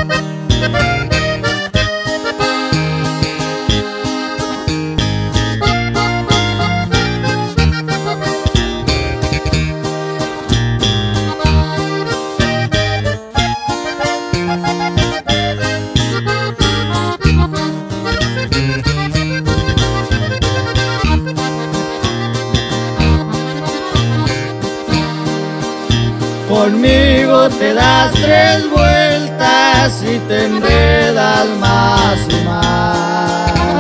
Conmigo te das 3 vueltas y te enredas más y más.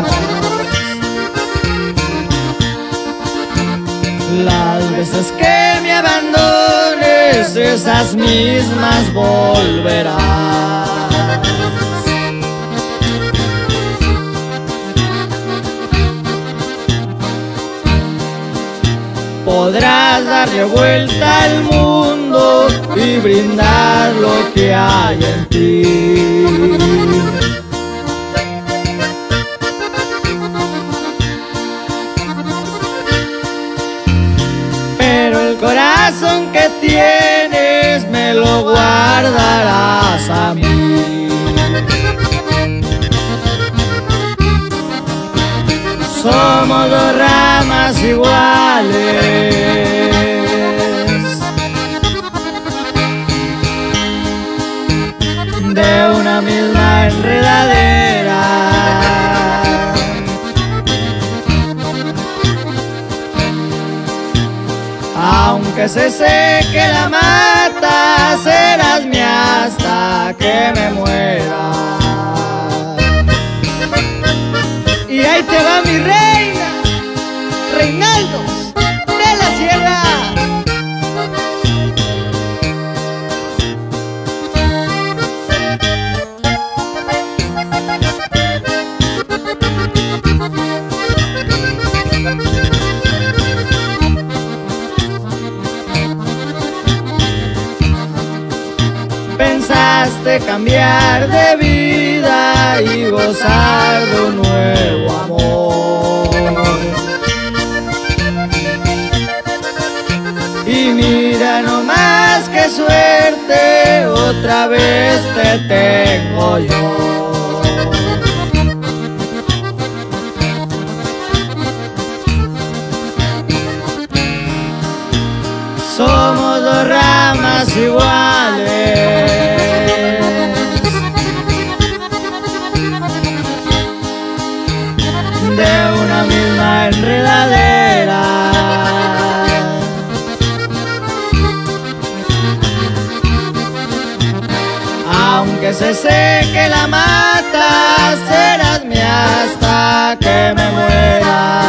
Las veces que me abandones, esas mismas volverás. Podrás darle vuelta al mundo y brindar lo que hay en ti. Pero el corazón que tienes me lo guardarás a mí. Somos 2 ramas iguales, de una misma enredadera. Aunque se seque la mata, serás mía hasta que me muera. Y ahí te va mi reina, Reinaldos de la Sierra. Pensaste cambiar de vida y gozar de un nuevo amor. Y mira nomás qué suerte, otra vez te tengo yo. Somos 2 ramas iguales, de una misma enredadera. Aunque se seque la mata, serás mía hasta que me muera.